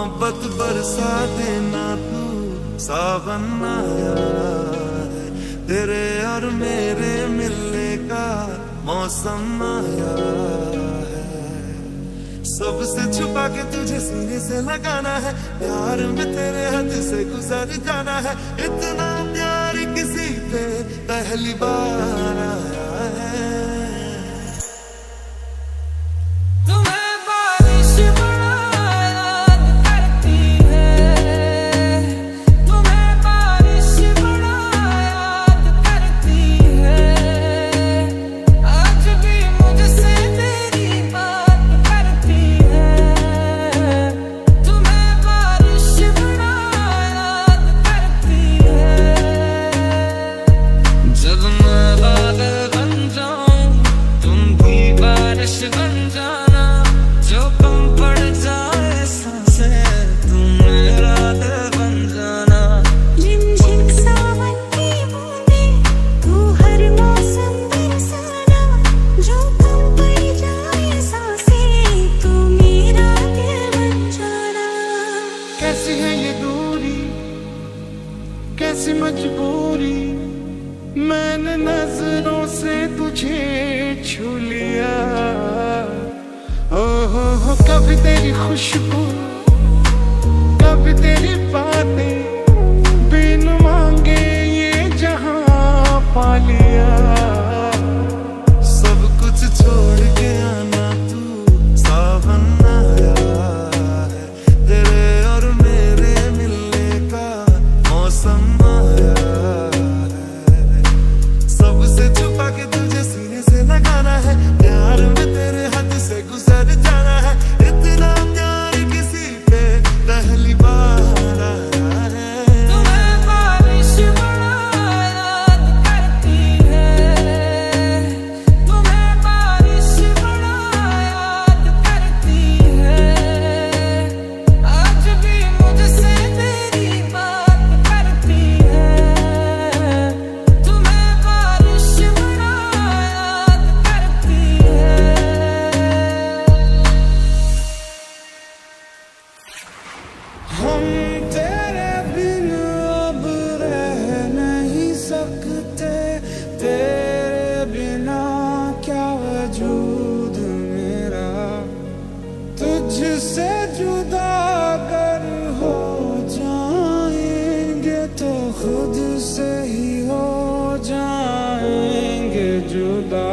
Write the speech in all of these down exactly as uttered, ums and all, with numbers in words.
मोहब्बत बरसा देना तू, सावन आया है, तेरे और मेरे मिलने का मौसम आया है। सबसे छुपा के तुझे सीने से लगाना है, प्यार में तेरे हद से गुजर जाना है। इतना प्यार किसी पे पहली बार आया है। कैसी है ये दूरी, कैसी मजबूरी, मैंने नजरों से तुझे छू लिया। ओ हो हो कभी तेरी खुशबू, कभी तेरी बातें, बिन मांगे ये जहां पा लिया। सब कुछ छोड़ के आना तू, सावन आया है, तेरे और मेरे मिलने का मौसम आया है। सबसे छुपा के तुझे सीने से लगाना है, प्यार में तेरे हद से गुजर जाना है। इतना प्यार किसी पे पहली बार आया है। तुम्हें बारिश बड़ा याद करती है, तुम्हें बारिश बड़ा याद करती है। आज भी मुझसे तेरी बात करती है, तुम्हें बारिश बड़ा याद करती है। हम तेरे बिन अब रह नहीं सकते, तेरे बिना क्या वजूद मेरा। तुझसे जुदा अगर हो जाएंगे तो खुद से ही हो जाएंगे जुदा।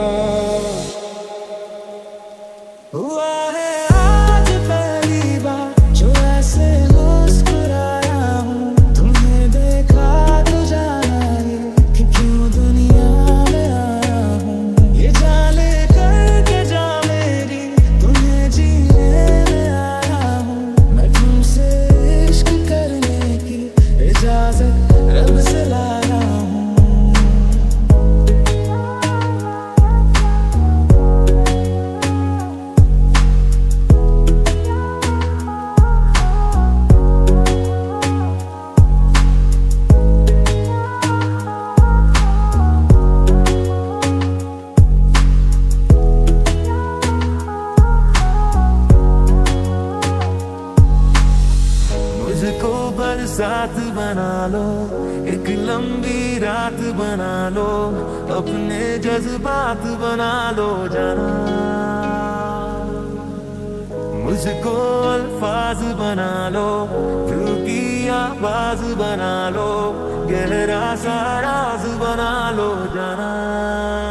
हुआ है आज पहली बार जो ऐसे मुस्कुराया हूँ, तुम्हें देखा तो जाना ये कि क्यों दुनिया में आया हूँ। ये जाने करके जा मेरी, तुम्हें जीने में आया हूँ। मैं तुमसे इश्क करने की इजाजत रब से लाया हूँ। मुझको बरसात बना लो, एक लंबी रात बना लो, अपने जज्बात बना लो जाना। मुझको अल्फाज बना लो, दिल की आवाज बना लो, गहरा सा राज बना लो जाना।